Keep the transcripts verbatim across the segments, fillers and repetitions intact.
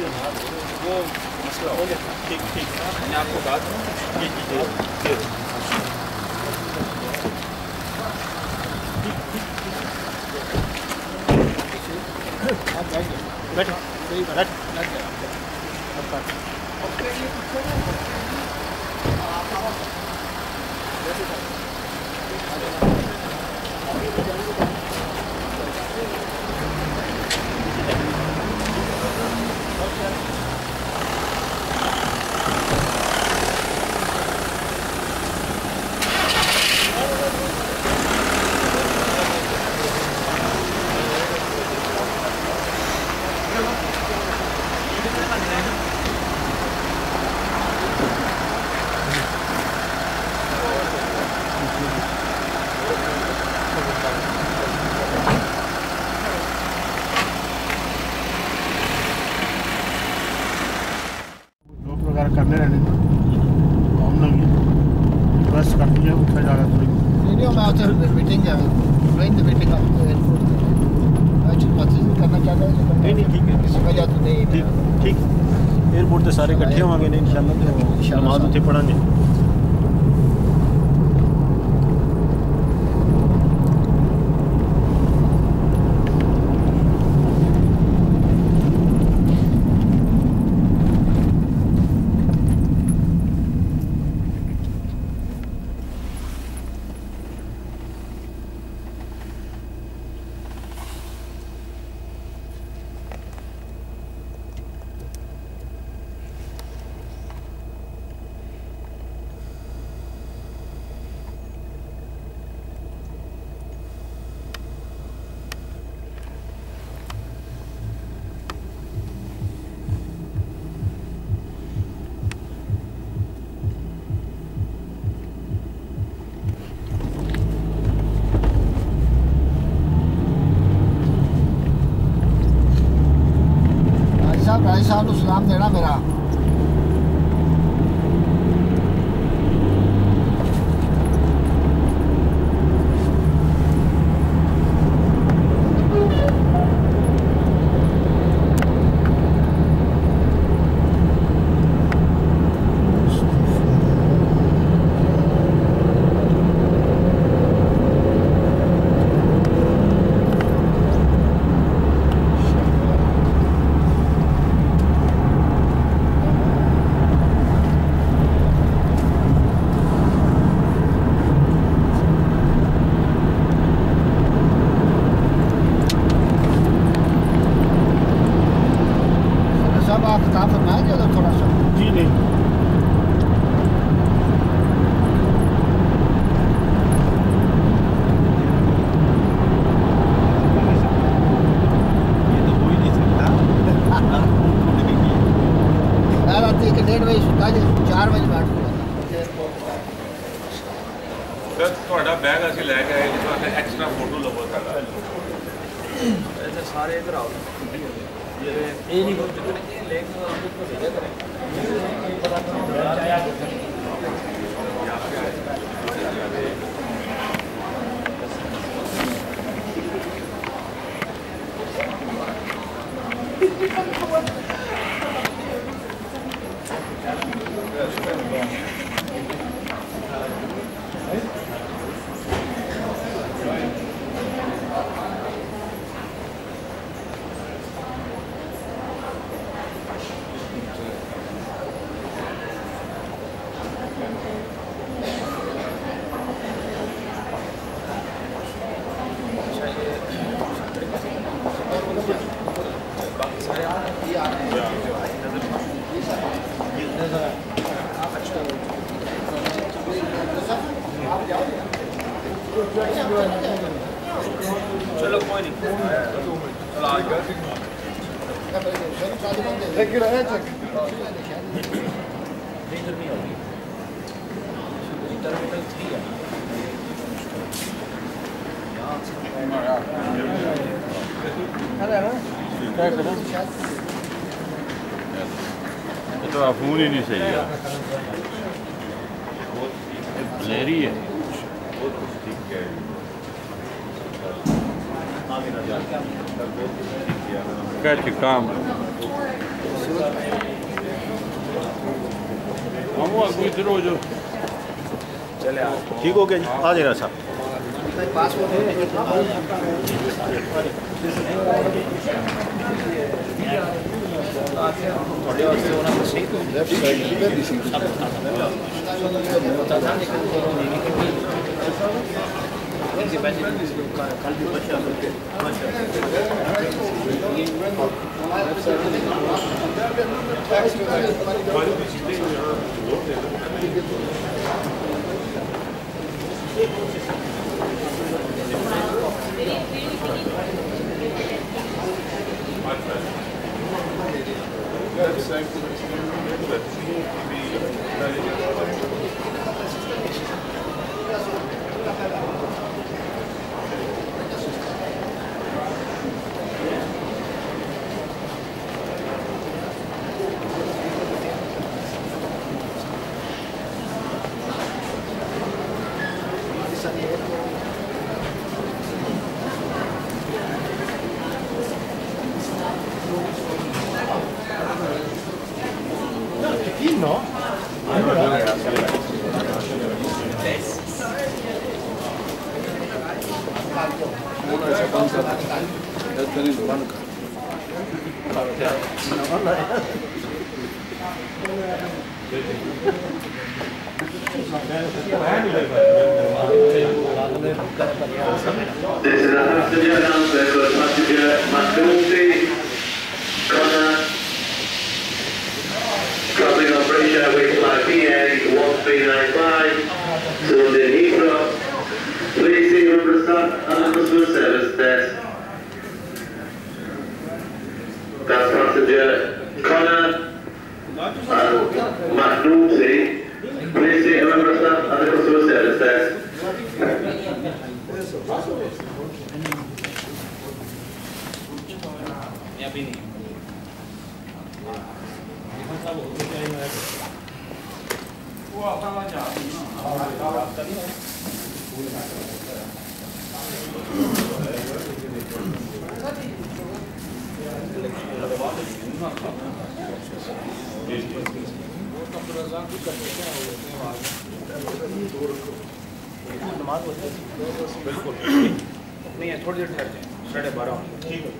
وہ مسئلہ ہو گیا. ٹھیک ٹھیک میں نے آپ کو کہا تھا. جی جی جی بیٹھو کرنے رہنے ہم نے ریکویسٹ کر دیا اٹھا جا رہا تھوڑی ویڈیو میں آتے ہیں میٹنگ ہے ڈرائنگ دی میٹنگ آپ کو ایئرپورٹ میں ایکچولی بات نہیں کرنا چاہتا ہوں نہیں نہیں ٹھیک ہے کسی وجہ تو نہیں ٹھیک ٹھیک ایئرپورٹ سے سارے اکٹھے ہوں گے ان شاء اللہ تو نماز اتنے پڑھیں گے. بھائی صاحب کو سلام دینا میرا. آپ کتاب فرمائیں گے ادھر تھوڑا سا. جی نہیں یہ تو ہو ہی نہیں سکتا. رات ایک ڈیڑھ بجے ستا جی چار بجے بیٹھ سر تھوڑا بیگ اسی لے کے آئے جس واسطے ایکسٹرا فوٹو لو سارا سارے ادھر آؤ. یہ نہیں لے کے چلو کوئی نہیں چلو آ گیا تو فون ہی نہیں صحیح ہے بلیری ہے کیا کام ہم آگو ادھر ہو جاؤ. چلے ٹھیک ہو گیا جی آ جائے گا صاحب. This is a passenger announcement for passenger Magnolfi, Connor, travelling on British Airways flight P A one three nine five to London Heathrow. Please see your member staff and the customer service desk. That's passenger Connor and Magnolfi. Please see your member staff and the customer service desk. بالکل نہیں ہے تھوڑی دیر ٹھہر جائیں ساڑھے بارہ ٹھیک ہے.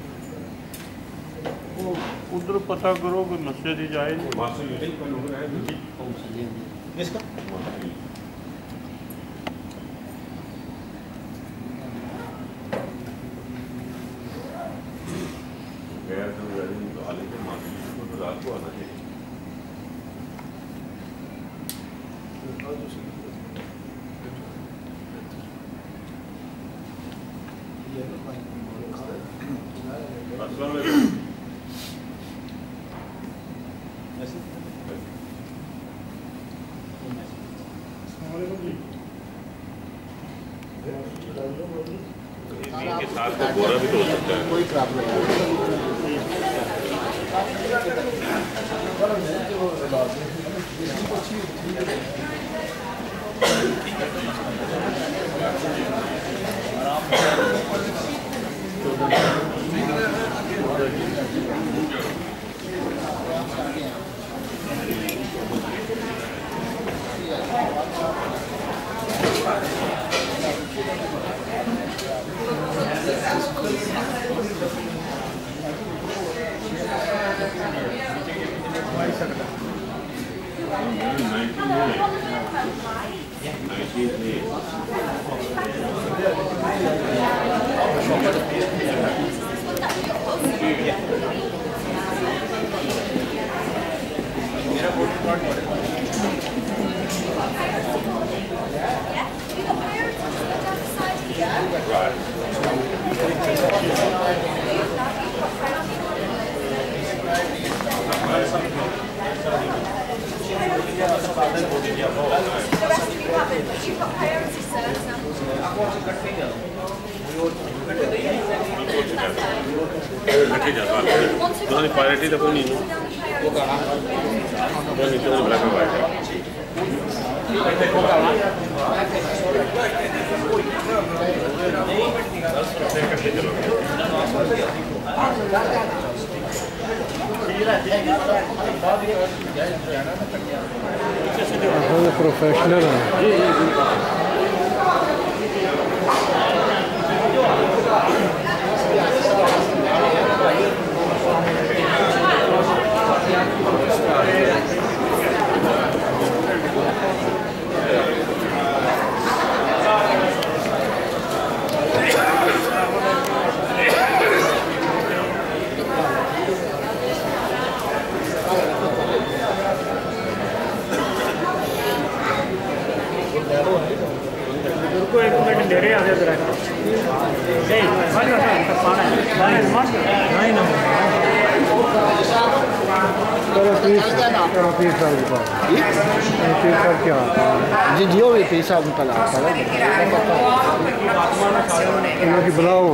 ادھر پتہ کرو کہ مسجد ہی جائے اس کا رات کو آنا چاہیے. السلام علیکم. کے ساتھ تو بورا بھی تو ہو سکتا ہے. کوئی پرابلم پائلٹی تو کوئی نہیں وہ کہاں بلیک اینڈ وائٹ ہے. چلو پروفیشنل ہیں. ایک منٹ نیڑے آ جائے ذرا جی جی وہ پیر صاحب پلا کی بلاؤ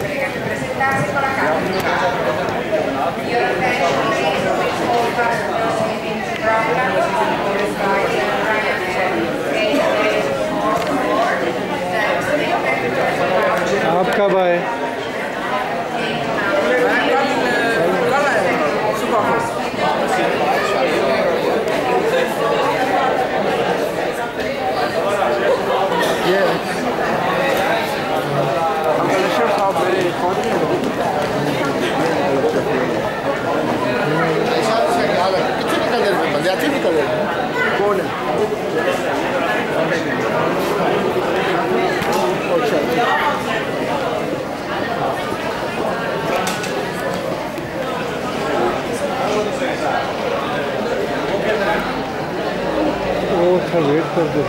آپ کب آئے؟ ویٹ کر دو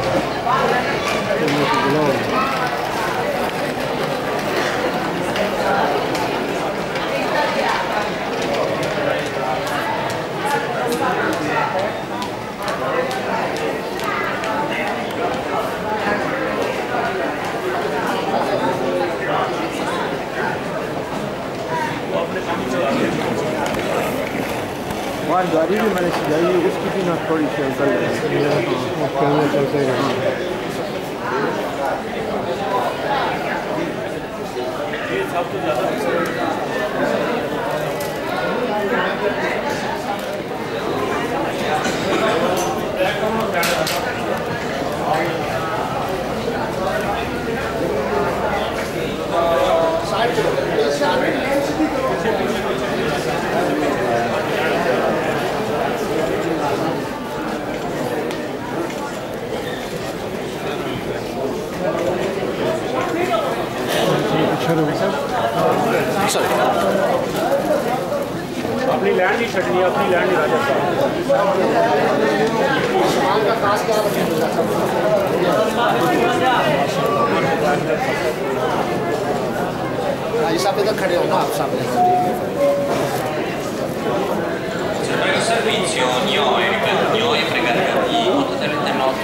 ہماری گاڑی بھی میں نے سجائی ہے اس کی بھی نہ تھوڑی سی چل رہی چلتے ہیں. اپنی لینڈ نہیں چھٹنی ہے اپنی لینڈ نہیں راجا صاحب ادھر کھڑے ہو نا آپ سامنے servizio Nioe, ripeto, Nioe pregargati otto trenta notte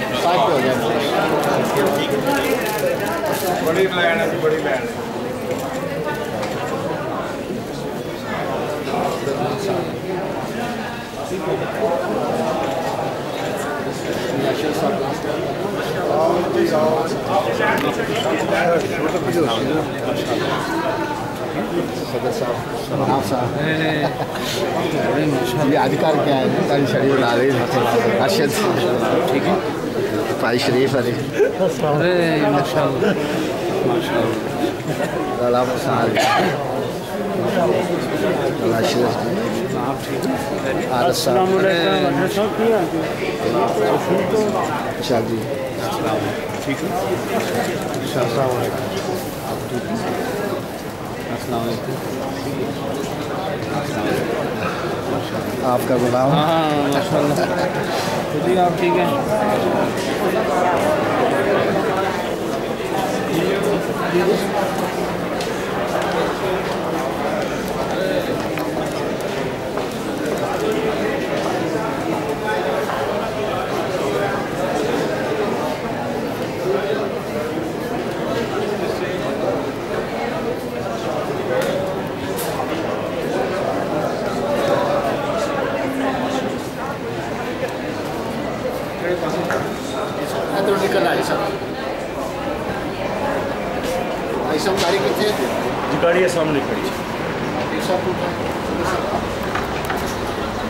بڑی لینڈ ہے بڑی لینڈ صدر صاحب نام صاحب یہ ادھکار کیا ہے تاریخ شریف بنا رہی ارشد ٹھیک ہے پائی شریف ہے ماشاء اللہ اللہ مسال اللہ شریف السلام علیکم شاہ جی ٹھیک ہے السلام علیکم السلام علیکم آپ کا غلام ہاں ماشاء اللہ جی آپ ٹھیک ہیں گاڑی ہے سامنے کھڑی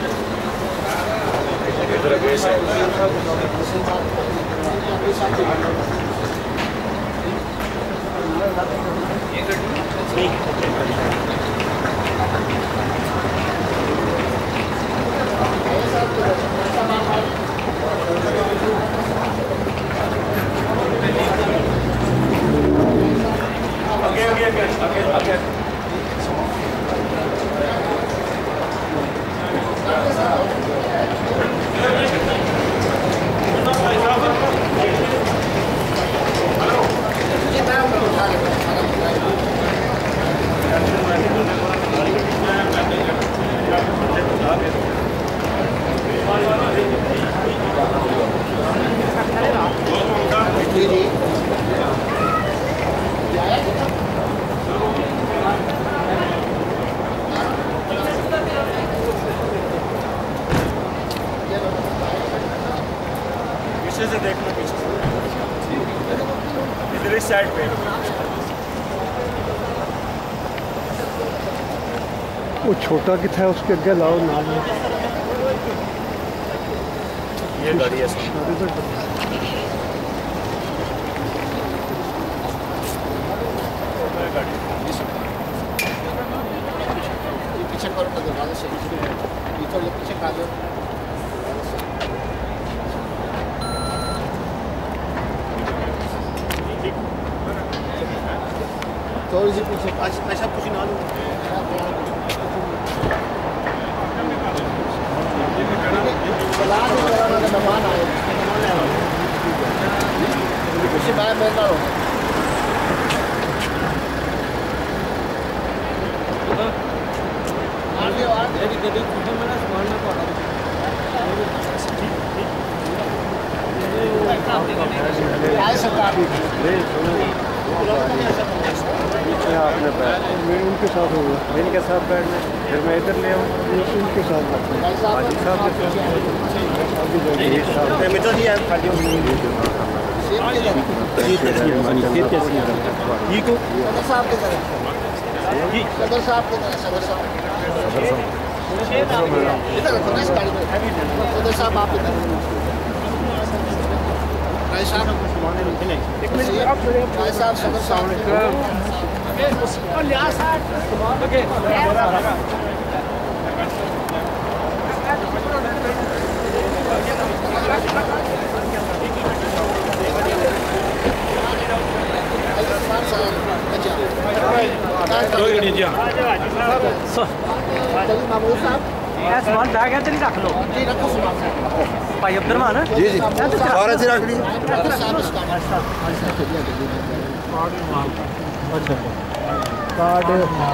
पीछे से देख लो, पीछे से इधर इस साइड पे वो छोटा कितना है उसके अगे लाओ नाम ये गाड़ी है पीछे करो तो दरवाजे से पीछे पीछे खा लो थोड़ी सी पीछे ऐसा कुछ ना लो पीछे बाहर बैठ रहा हो आपने बैठ मैं उनके साथ होगा इनके साथ बैठना फिर मैं इधर ले आऊँ उनके साथ हाजी साहब सदर साहब के तरह सदर साहब इधर रखो ना इस गाड़ी में सदर साहब आप इधर भाई साहब भाई साहब सदर साहब समान बैग है तेरी रख लो भाई अब्दुलरमान जी जी सारा से रख ली कार्ड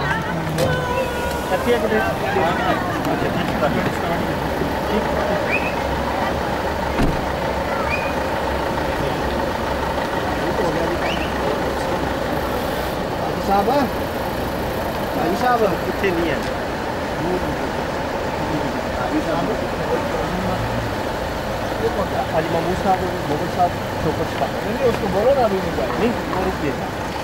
साहब भाई साहब कितने नहीं है हाजी महमूद साहब मोहम्मद साहब चौकट साहब नहीं उसको बोलो ना अभी नहीं वो रुक गए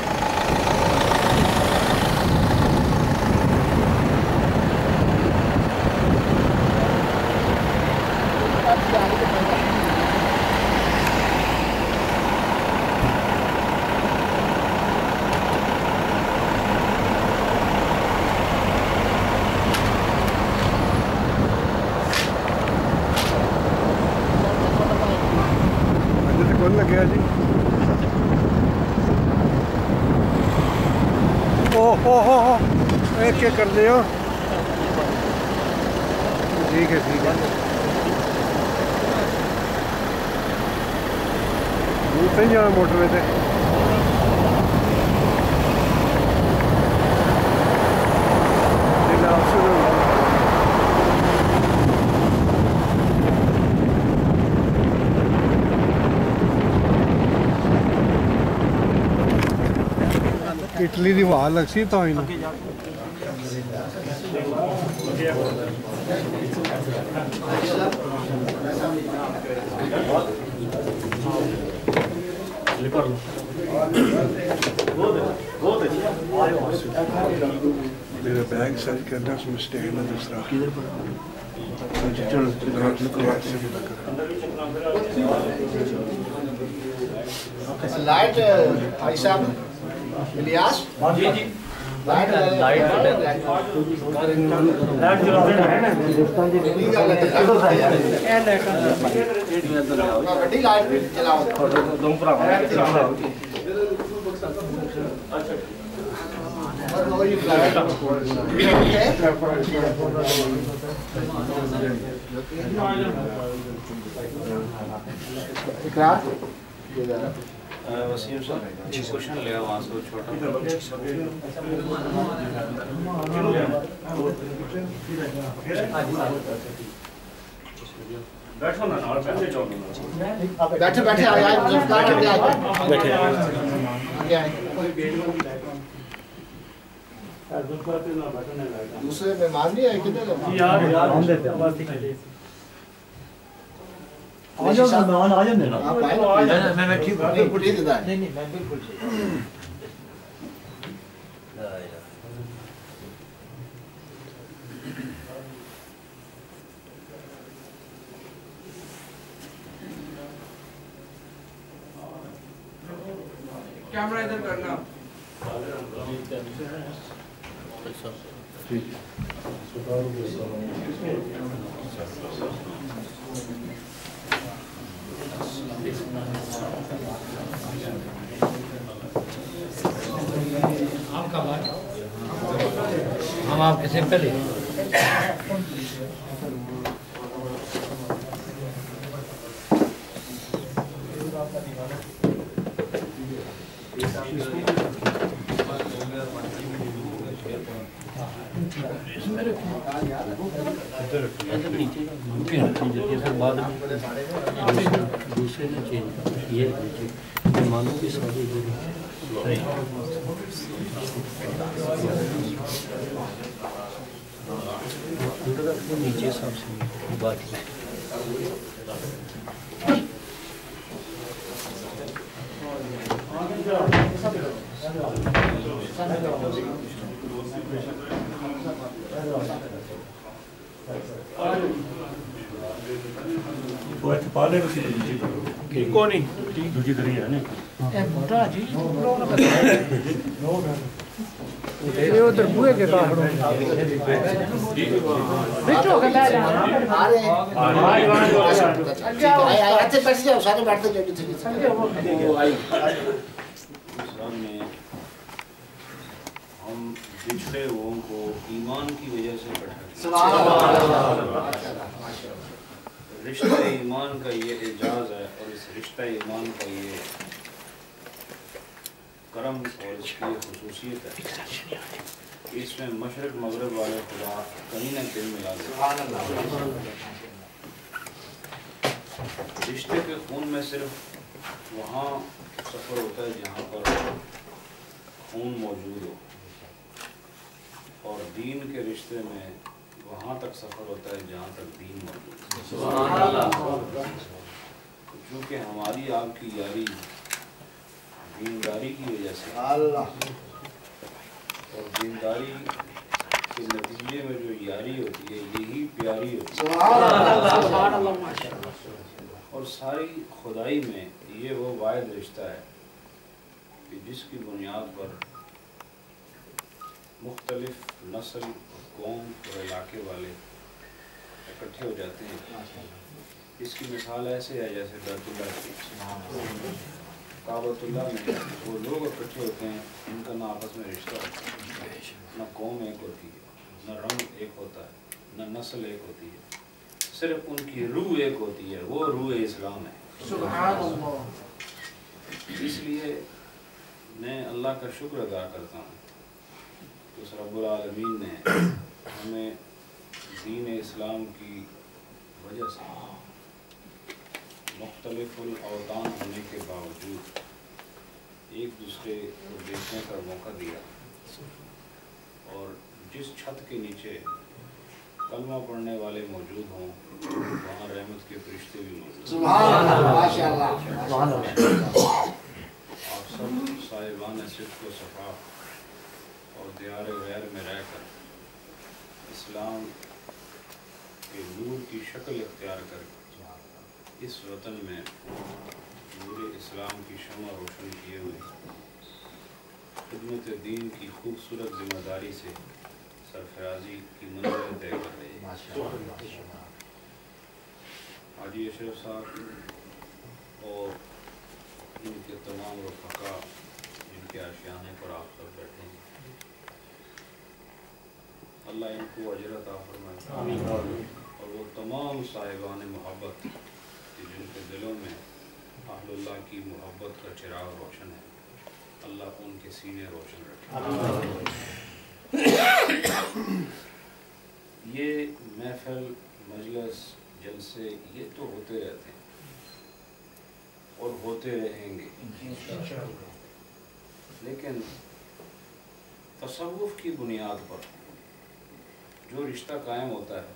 लगे जी ओह हो हो हो एक एक कर दियो ठीक है ठीक है दूर से ही जाना मोटरवे से इटली की वाह लग सी तो میرا بیگ سچ کرنا اس میں اسٹینڈ ہے دوسرا لائٹ بھائی صاحب الیاس جی جی لائٹ لائٹ بڑی لائٹ چلاؤ وسیم صاحب کوشچن لے وہاں سے چھوٹا بیٹھے بیٹھے دوسرے مہمان نہیں آئے کتنے کیمرہ ادھر کرنا ہم آپ کے سمپل ہی دوسرے نے چینج یہ مہمانوں کی ساری نیچے سب سے بات ادھر بوئے کے ہم بچھڑے لوگوں کو ایمان کی وجہ سے بڑھاتے رشتہ ایمان کا یہ اعجاز ہے اور اس رشتہ ایمان کا یہ کرم اور اس کی خصوصیت ہے اس میں مشرق مغرب والے خدا کہیں نہ کہیں ملا دیتے رشتے کے خون میں صرف وہاں سفر ہوتا ہے جہاں پر خون موجود ہو اور دین کے رشتے میں وہاں تک سفر ہوتا ہے جہاں تک دین موجود ہے چونکہ ہماری آپ کی یاری دینداری کی وجہ سے اور دینداری کے نتیجے میں جو یاری ہوتی ہے یہی پیاری ہوتی ہے اور ساری خدائی میں یہ وہ واحد رشتہ ہے کہ جس کی بنیاد پر مختلف نسل قوم اور علاقے والے اکٹھے ہو جاتے ہیں اس کی مثال ایسے ہے جیسے بیت اللہ کی کعبۃ اللہ میں وہ لوگ اکٹھے ہوتے ہیں ان کا نہ آپس میں رشتہ ہوتا ہے نہ قوم ایک ہوتی ہے نہ رنگ ایک ہوتا ہے نہ نسل ایک ہوتی ہے صرف ان کی روح ایک ہوتی ہے وہ روح اسلام ہے سبحان اللہ اس لیے میں اللہ کا شکر ادا کرتا ہوں کہ اس رب العالمین نے ہمیں دین اسلام کی وجہ سے مختلف الاوطان ہونے کے باوجود ایک دوسرے کو دیکھنے کا موقع دیا اور جس چھت کے نیچے کلمہ پڑھنے والے موجود ہوں وہاں رحمت کے فرشتے بھی موجود ہیں آپ سب صاحبان صدق و صفا اور دیار غیر میں رہ کر اسلام کے نور کی شکل اختیار کر اس وطن میں نور اسلام کی شمع روشن کیے ہوئے خدمت دین کی خوبصورت ذمہ داری سے سرفرازی کی منزل طے کر رہے ہیں۔ حاجی اشرف صاحب اور ان کے تمام رفقا جن کے آشیانے پر آپ سب بیٹھے ہیں، اللہ ان کو اجر عطا فرمائے، اور وہ تمام صاحبان محبت جن کے دلوں میں اہل اللہ کی محبت کا چراغ روشن ہے، اللہ ان کے سینے روشن رکھے۔ یہ محفل، مجلس، جلسے یہ تو ہوتے رہتے ہیں اور ہوتے رہیں گے، لیکن تصوف کی بنیاد پر جو رشتہ قائم ہوتا ہے،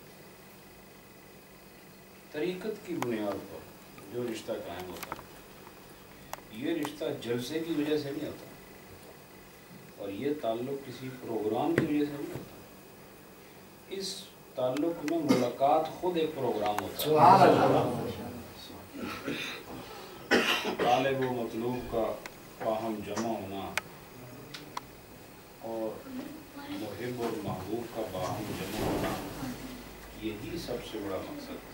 طریقت کی بنیاد پر جو رشتہ قائم ہوتا ہے، یہ رشتہ جلسے کی وجہ سے نہیں ہوتا، اور یہ تعلق کسی پروگرام کی وجہ سے نہیں ہوتا۔ اس تعلق میں ملاقات خود ایک پروگرام ہوتا ہے۔ طالب و مطلوب کا باہم جمع ہونا اور محب اور محبوب کا باہم جمع ہونا، یہی سب سے بڑا مقصد ہے۔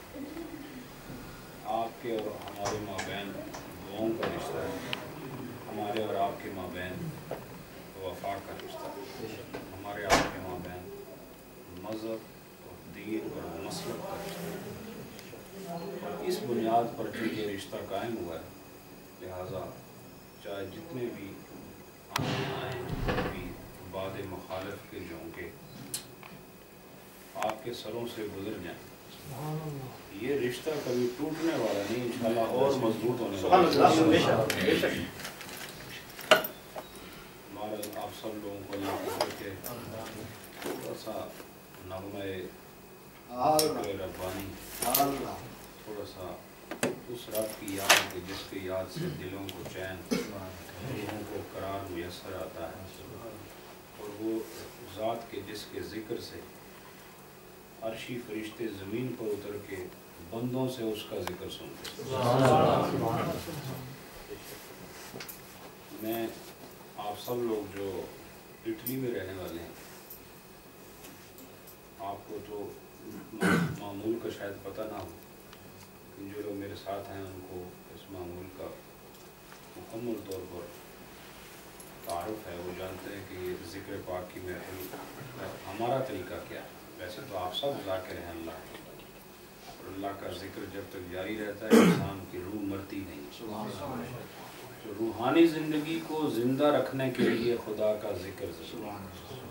آپ کے اور ہمارے مابین دعاؤں کا رشتہ ہے، ہمارے اور آپ کے مابین وفا کا رشتہ ہے، ہمارے آپ کے مابین مذہب اور دین اور مسلک کا رشتہ ہے۔ اس بنیاد پر جو یہ رشتہ قائم ہوا ہے، لہٰذا چاہے جتنے بھی آنے آئیں، جتنے بھی باد مخالف کے جھونکے آپ کے سروں سے گزر جائیں، یہ رشتہ کبھی ٹوٹنے والا نہیں، انشاءاللہ اور مضبوط ہونے والا ہے۔ بہرحال آپ سب لوگوں کو اللہ کے تھوڑا سا نغمہ ربانی، تھوڑا سا اس رب کی یاد کے جس کی یاد سے دلوں کو چین، روحوں کو قرار میسر آتا ہے، اور وہ ذات کے جس کے ذکر سے عرشی فرشتے زمین پر اتر کے بندوں سے اس کا ذکر سنتے ہیں۔ میں آپ سب لوگ جو اٹلی میں رہنے والے ہیں، آپ کو تو معمول کا شاید پتہ نہ ہو، لیکن جو لوگ میرے ساتھ ہیں ان کو اس معمول کا مکمل طور پر تعارف ہے، وہ جانتے ہیں کہ یہ ذکر پاک کی محفل ہمارا طریقہ کیا ہے۔ ویسے تو آپ سب ذاکر ہیں اللہ کے، اور اللہ کا ذکر جب تک جاری رہتا ہے انسان کی روح مرتی نہیں۔ تو روحانی زندگی کو زندہ رکھنے کے لیے خدا کا ذکر ضروری ہے۔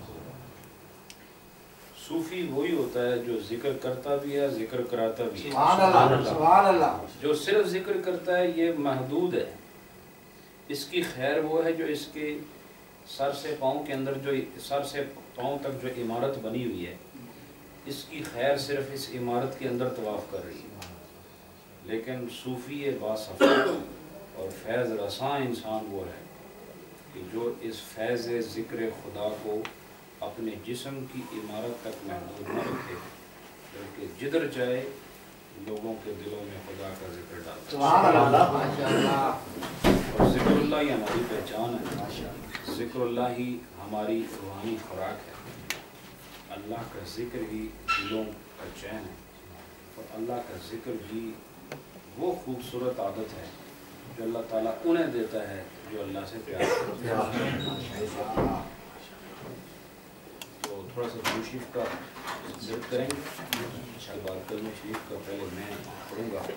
صوفی وہی ہوتا ہے جو ذکر کرتا بھی ہے، ذکر کراتا بھی ہے۔ جو صرف ذکر کرتا ہے یہ محدود ہے، اس کی خیر وہ ہے جو اس کے سر سے پاؤں کے اندر، جو سر سے پاؤں تک جو عمارت بنی ہوئی ہے، اس کی خیر صرف اس عمارت کے اندر طواف کر رہی ہے۔ لیکن صوفی باصفا اور فیض رساں انسان وہ ہے کہ جو اس فیض ذکر خدا کو اپنے جسم کی عمارت تک محدود نہ رکھے، بلکہ جدھر جائے لوگوں کے دلوں میں خدا کا ذکر ڈالتا ہے۔ اور ذکر اللہ ہی ہماری پہچان ہے، ذکر اللہ ہی ہماری روحانی خوراک ہے، اللہ کا ذکر ہی دلوں کا چین ہے، اور اللہ کا ذکر بھی وہ خوبصورت عادت ہے جو اللہ تعالیٰ انہیں دیتا ہے جو اللہ سے پیار کرتے ہیں۔ تو تھوڑا سا درود شریف کا ذکر کریں گے، اس کے بعد کلمہ شریف کا پہلے میں پڑھوں گا،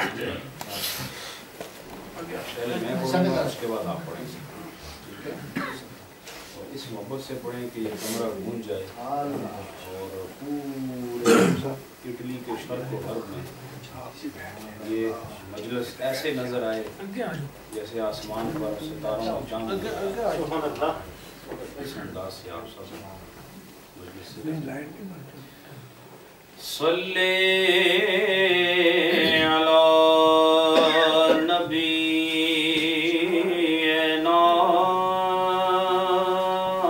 پہلے میں پڑھوں گا، اس کے بعد آپ پڑھیں گے، ٹھیک ہے؟ اور اس محبت سے پڑھیں کہ یہ کمرہ گونج جائے، اور پورے اٹلی کے شرق و غرب میں یہ مجلس ایسے نظر آئے جیسے آسمان پر ستاروں اور چاند، اس انداز سے آپ سب مجلس سے صلی علی نبینا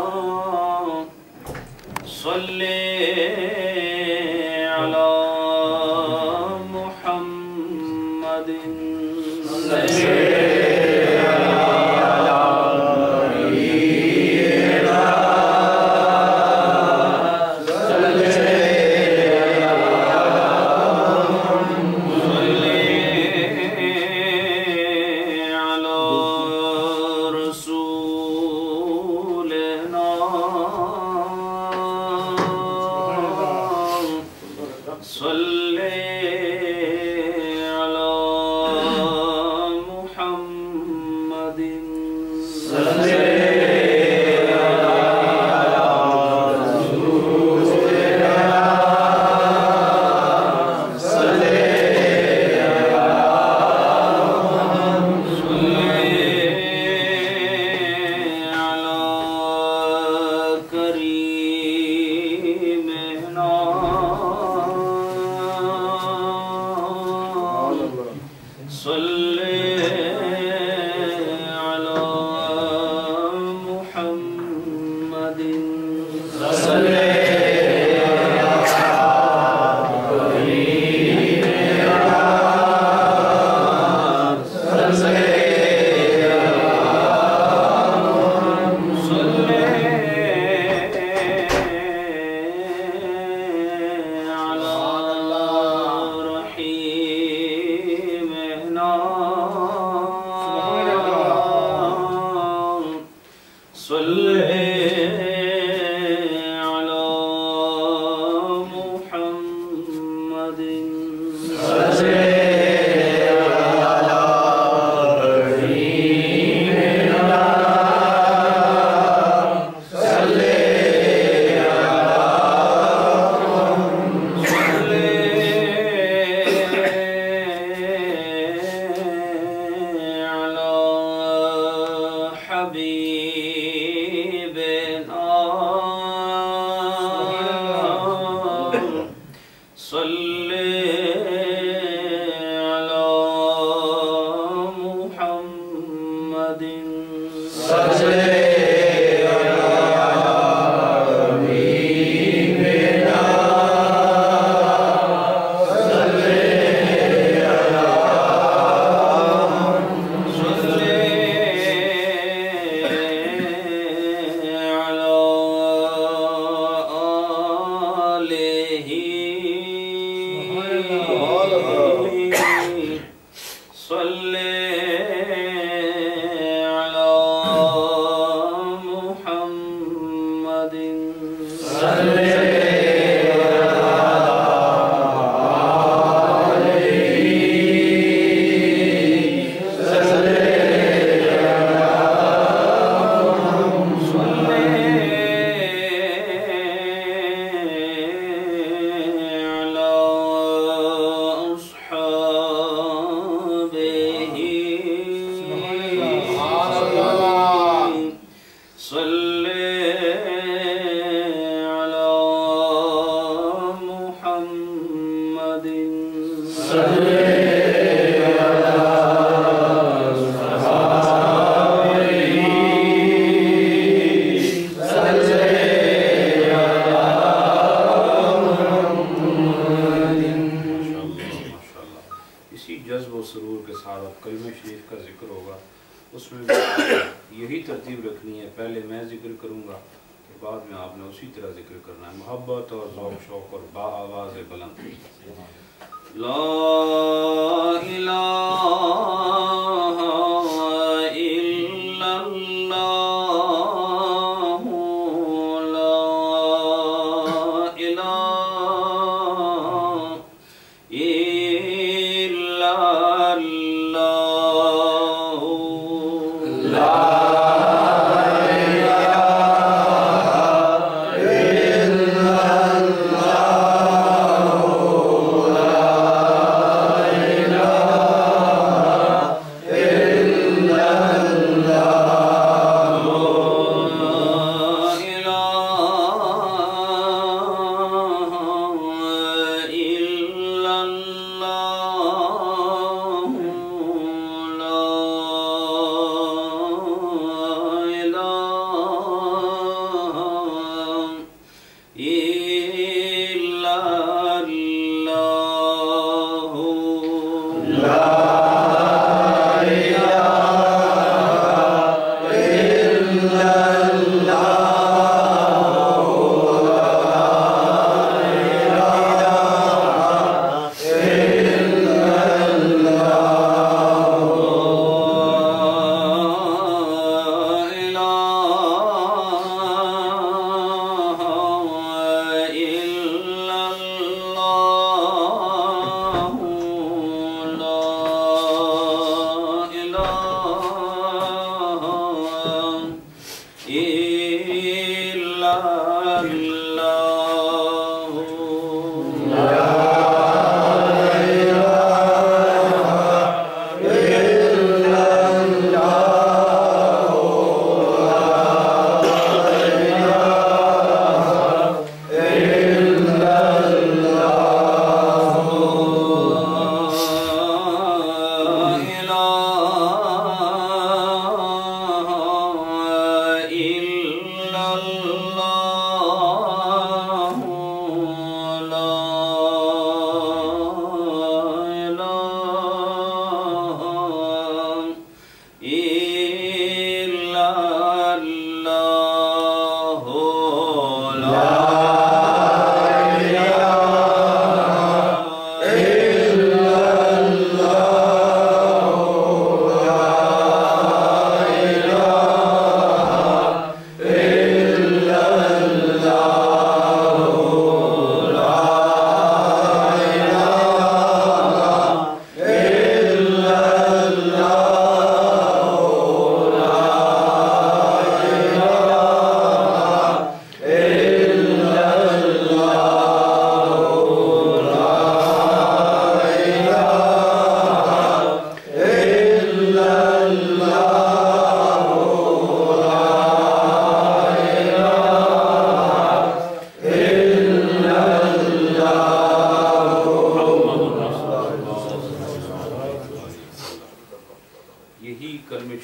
La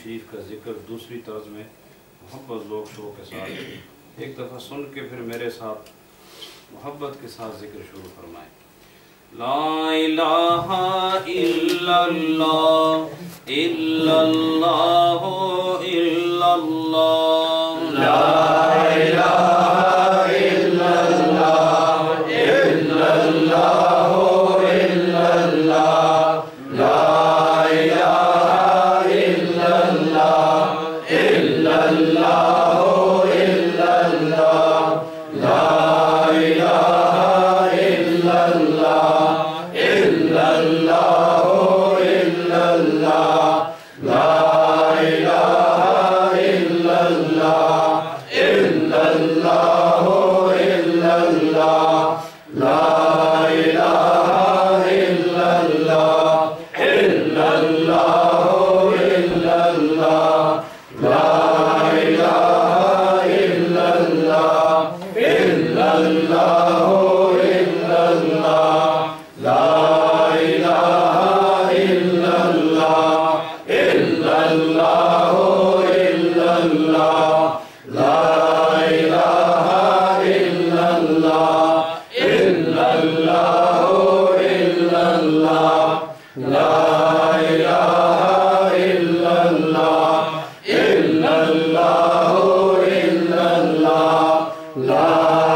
شریف کا ذکر دوسری طرز میں محبت ذوق شوق کے ساتھ ایک دفعہ سن کے پھر میرے ساتھ محبت کے ساتھ ذکر شروع فرمائیں. لا الہ الا اللہ الا اللہ الا اللہ لا الہ الا اللہ الا اللہ الا اللہ لا الہ الا اللہ الا اللہ الا اللہ لا الہ الا اللہ الا اللہ الا اللہ لا الہ الا اللہ الا اللہ الا اللہ لا الہ الا اللہ الا اللہ الا اللہ لا الہ الا اللہ الا اللہ الا اللہ لا الہ الا اللہ الا اللہ الا اللہ لا الہ الا اللہ الا اللہ الا اللہ لا الہ الا اللہ الا اللہ الا اللہ لا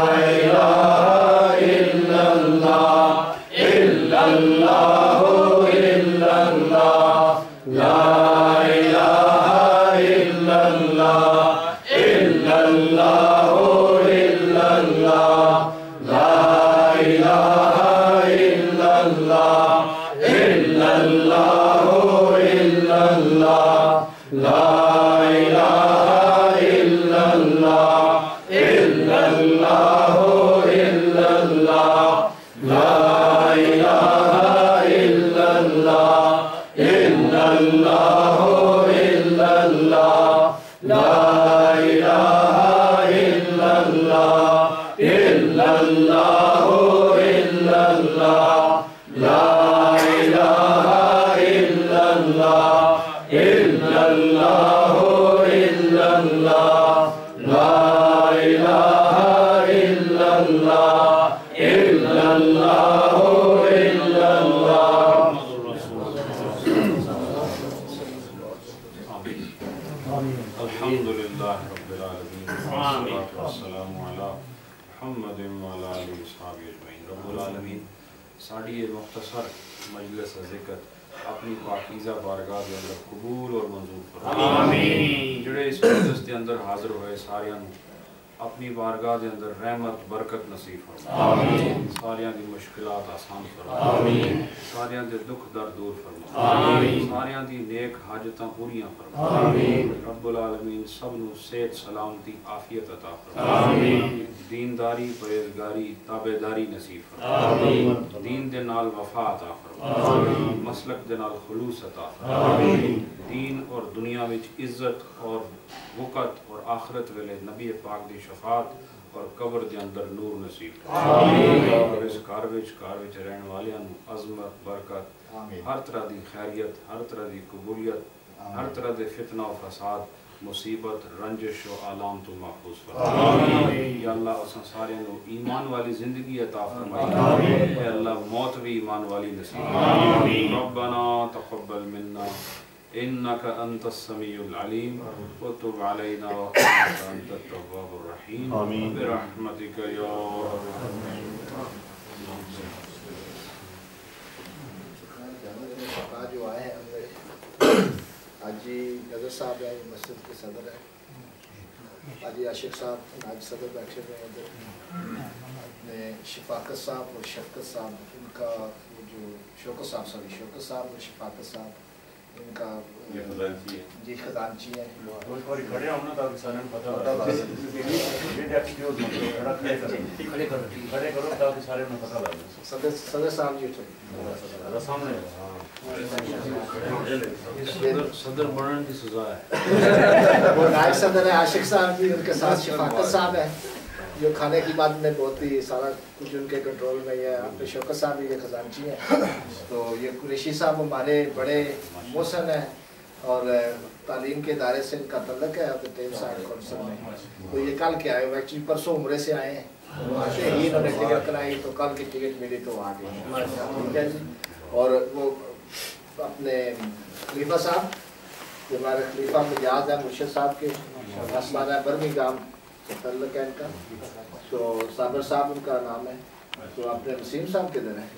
الہ الا اللہ الا اللہ الا اللہ لا الہ الا اللہ الا اللہ الا اللہ لا الہ الا اللہ الا اللہ الا اللہ لا الہ الا اللہ الا اللہ الا اللہ لا الہ الا اللہ الا اللہ الا اللہ لا الہ الا اللہ الا اللہ الا اللہ لا الہ الا اللہ الا اللہ الا اللہ لا الہ الا اللہ الا اللہ الا اللہ. الحمد للہ رب العالمین والصلاة والسلام علی محمد وعلی آلہ وصحبہ اجمعین. رب العالمین ساڑی یہ مختصر مجلس ذکر اپنی پاکیزہ بارگاہ کے اندر قبول اور منظور فرمائے. جڑے اس مجلس کے اندر حاضر ہوئے ساریاں اپنی بارگاہ کے اندر رحمت برکت نصیب فرمائے. ساریاں دی مشکلات آسان فرمائے. ساریاں دے دکھ درد دور فرمائے. ساریاں دی نیک حاجتاں پوریاں فرمائے. رب العالمین سب نو صحت سلامتی عافیت عطا فرمائے. دینداری پرہیزگاری تابعداری نصیب فرمائے. دین دے نال وفا عطا فرمائے. مسلک دے نال خلوص عطا فرمائے. دین اور دنیا وچ عزت اور وقت اور آخرت ویلے نبی پاک دی شفاعت اور قبر دے اندر نور نصیب فرمائے. اور اس گھر وچ گھر وچ رہن والیاں نو عظمت برکت ہر طرح دی خیریت ہر طرح دی قبولیت ہر طرح دے فتنہ و فساد مصیبت رنجش و آلام تو محفوظ فرمائے. یا اللہ اساں سارے نو ایمان والی زندگی عطا فرمائے. اے اللہ موت بھی ایمان والی نصیب فرمائے. ربنا تقبل منا انك انت السميع العليم وتب علينا وانك انت التواب الرحيم برحمتك يا آج جو آئے ہیں آج جی نظر صاحب ہے مسجد کے صدر ہے. آج عاشق صاحب نائب صدر بیٹھے ہوئے ہیں. اپنے شفاقت صاحب اور شفقت صاحب ان کا جو شوکت صاحب سوری شوکت صاحب اور شفاقت صاحب ان کا جی خزانچی ہیں. کھڑے ہونا تاکہ سارے پتہ کھڑے کرو تاکہ سارے پتہ لگے. صدر صدر صاحب جی سامنے صدر بننے کی سزا ہے. وہ نائب صدر ہے عاشق صاحب جی. ان کے ساتھ شفاقت صاحب ہے جو کھانے کی بات میں بہت ہی سارا کچھ ان کے کنٹرول میں ہے. آپ کے شوکت صاحب یہ خزانچی ہیں. تو یہ قریشی صاحب ہمارے بڑے محسن ہیں اور تعلیم کے ادارے سے ان کا تعلق ہے ٹیم سائڈ کونسل میں. تو یہ کل کے آئے ہوئے ایکچولی پرسوں عمرے سے آئے ہیں, آتے ہی انہوں نے ٹکٹ کرائی تو کل کی ٹکٹ ملی تو آ گئے. ٹھیک ہے جی. اور وہ اپنے خلیفہ صاحب جو ہمارے خلیفہ مجاز ہیں مرشد صاحب کے آسمانہ برمنگھام سے تعلق ہے ان کا. تو صابر صاحب ان کا نام ہے. تو اپنے وسیم صاحب کدھر ہیں؟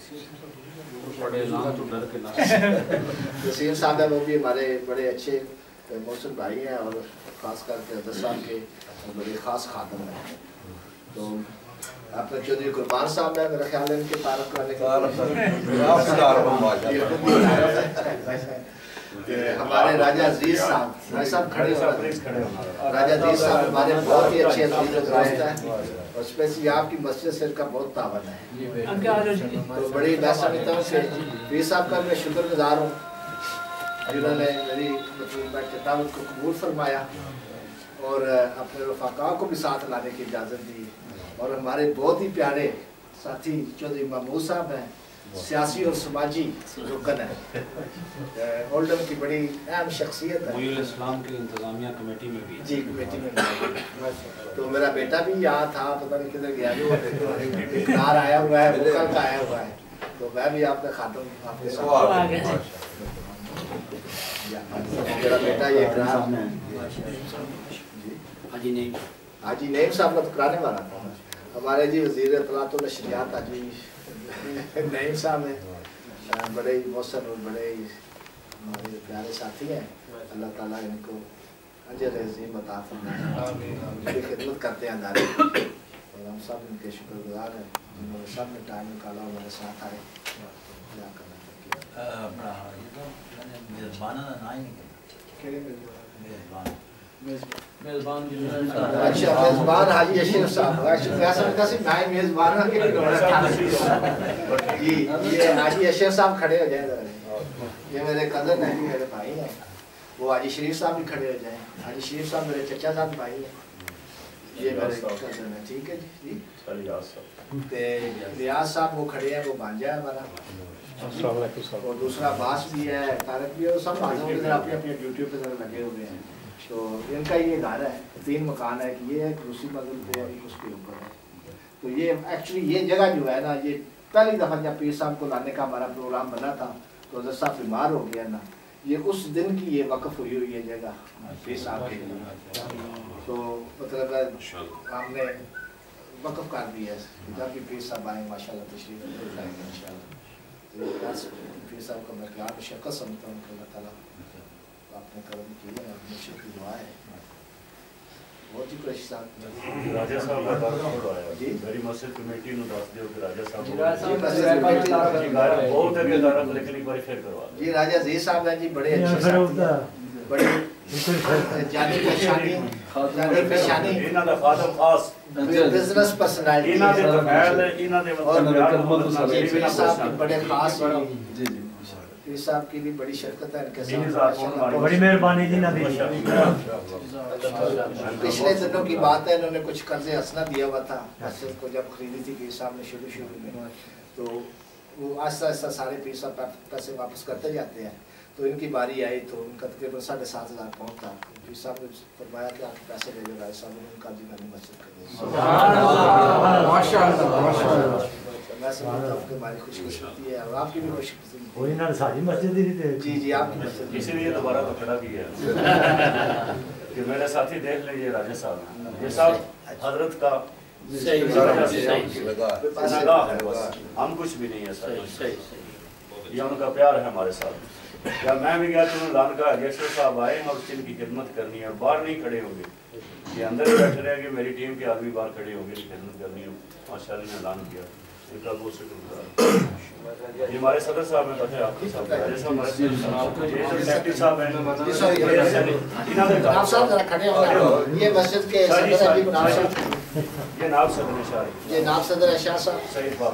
وسیم صاحب ہے, وہ بھی ہمارے بڑے اچھے محسن بھائی ہیں اور خاص کر کے حضرت صاحب کے بڑے خاص خادم ہیں. تو اپنے چودھری قربان صاحب ہے, میرا خیال ہے ان کے تعارف کرانے کے ہمارے راجہ عزیز صاحب راجہ صاحب کھڑے ہو راجہ عزیز صاحب ہمارے بہت ہی اچھے عزیز و دوست ہیں اور اسپیشلی آپ کی مسجد سے ان کا بہت تعاون ہے. تو بڑی میں سمجھتا ہوں کہ پیر صاحب کا میں شکر گزار ہوں جنہوں نے میری دعوت کو قبول فرمایا اور اپنے رفقاء کو بھی ساتھ لانے کی اجازت دی. اور ہمارے بہت ہی پیارے ساتھی چودھری محمود صاحب ہیں, سیاسی اور سماجی رکن ہے, اولڈم کی بڑی اہم شخصیت ہے. محی الاسلام کی انتظامیہ کمیٹی میں بھی جی کمیٹی میں بھی. تو میرا بیٹا بھی یہاں تھا, پتہ نہیں کدھر گیا, جو اقرار آیا ہوا ہے وہ کل کا آیا ہوا ہے. تو میں بھی آپ کا خاتم آپ کے ساتھ میرا بیٹا یہ اقرار حاجی نعیم حاجی نعیم صاحب کا تو کرانے والا تھا. ہمارے جی وزیر اطلاعات و نشریات حاجی نعیم صاحب ہیں, بڑے ہی محسن اور بڑے ہی ہمارے پیارے ساتھی ہیں. اللہ تعالیٰ ان کو اجر عظیم عطا فرمائے, ان کی خدمت کرتے ہیں ادارے اور ہم سب ان کے شکر گزار ہیں جنہوں نے سب نے ٹائم نکالا ہمارے ساتھ آئے. کیا کرنا میزبان اچھا میزبان حاجی اشرف صاحب جی یہ حاجی اشرف صاحب کھڑے ہو جائیں ذرا. یہ میرے کزن ہیں, میرے بھائی ہیں. وہ حاجی شریف صاحب بھی کھڑے ہو جائیں. حاجی شریف صاحب میرے چچا صاحب بھائی ہیں. یہ میرے کزن ہیں. ٹھیک ہے جی. ریاض صاحب وہ کھڑے ہیں, وہ بانجا ہے ہمارا. اور دوسرا عباس بھی ہے, طارق بھی ہے. سب بھائیوں کے ذرا اپنی اپنی ڈیوٹیوں پہ ذرا لگے ہوئے ہیں. تو ان کا یہ گھر ہے, تین مکان ہے, کہ یہ ہے روسی مسجد پہ ہے, اس کے اوپر ہے. تو یہ ایکچولی یہ جگہ جو ہے نا, یہ پہلی دفعہ جب پیر صاحب کو لانے کا ہمارا پروگرام بنا تھا تو حضرت صاحب بیمار ہو گیا نا, یہ اس دن کی یہ وقف ہوئی ہوئی ہے جگہ پیر صاحب کے لیے. تو مطلب ہم نے وقف کر دیا ہے جب بھی پیر صاحب آئیں ماشاء اللہ تشریف لائیں گے ان شاء اللہ. پیر صاحب کا میں کیا مشقت سمجھتا ہوں کہ اللہ تعالیٰ آپ نے کرم کیا ہے, مشکل کی دعا ہے. بہت ہی قریشی صاحب راجہ صاحب کا جی میری مسجد کمیٹی نو دس دیو کہ راجہ صاحب بہت اگے ادارہ لیکن ایک بار پھر کروا جی. راجہ عزیز صاحب ہیں جی, بڑے اچھے ساتھی ہیں, بڑے جانی پہچانی جانی پہچانی انہاں دا خادم خاص بزنس پرسنالٹی انہاں دے تفعیل انہاں دے مطلب صاحب بڑے خاص جی جی پیر صاحب کی بھی بڑی شرکت ہے ان کے ساتھ. بڑی مہربانی جی نبی. پچھلے دنوں کی بات ہے, انہوں نے کچھ قرض حسنہ دیا ہوا تھا مسجد کو جب خریدی تھی پیر صاحب نے شروع شروع میں. تو وہ آہستہ آہستہ سارے پیر صاحب پیسے واپس کرتے جاتے ہیں. تو ان کی باری آئی تو ان کا تقریباً ساڑھے سات ہزار پاؤنڈ تھا. پیر صاحب نے فرمایا کہ آپ کے پیسے دے دو رائے صاحب نے ان کا جی میں مسجد کر دیا. میں سمجھتا ہوں کہ ہماری خوش قسمتی ہے اور آپ کی بھی خوش قسمتی ہے. جی جی آپ کی مسجد اسی لیے دوبارہ تو کھڑا بھی ہے کہ میرے ساتھی دیکھ لیں. یہ راجہ صاحب یہ صاحب حضرت کا ہم کچھ بھی نہیں ہے سر, یہ ان کا پیار ہے ہمارے ساتھ. یا میں بھی گیا تو لان کا اشرف صاحب آئے ہیں اور ان کی خدمت کرنی ہے اور باہر نہیں کھڑے ہوں گے, یہ اندر ہی بیٹھے رہے کہ میری ٹیم کے آدمی باہر کھڑے ہوں گے خدمت کرنی ہے. ماشاء اللہ نے اعلان کیا, ان کا بہت شکر گزار. یہ ہمارے صدر صاحب ہیں, پتہ ہے آپ کے صاحب جیسا ہمارے سیکٹری صاحب ہیں, آپ صاحب ذرا کھڑے ہو گئے. یہ مسجد کے صدر ہیں جی ناب صاحب, یہ ناب صدر ہے شاہ, یہ ناب صدر ہے شاہ صاحب, سعید باغ